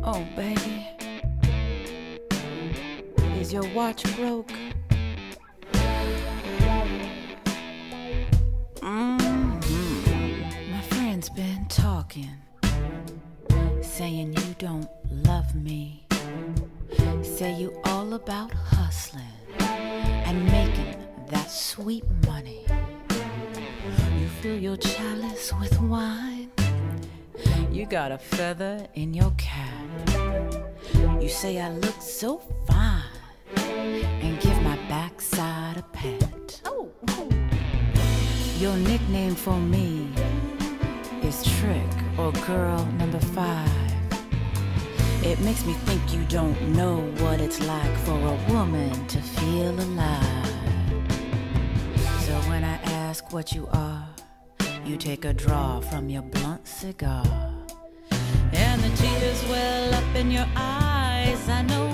Oh, baby, is your watch broke? My friend's been talking, saying you don't love me. Say you all about hustling and making that sweet money. You fill your chalice with wine. You got a feather in your cap. You say I look so fine and give my backside a pat. Oh. Your nickname for me is Trick or Girl Number 5. It makes me think you don't know what it's like for a woman to feel alive. So when I ask what you are, you take a draw from your blunt cigar, and the tears well up in your eyes. I know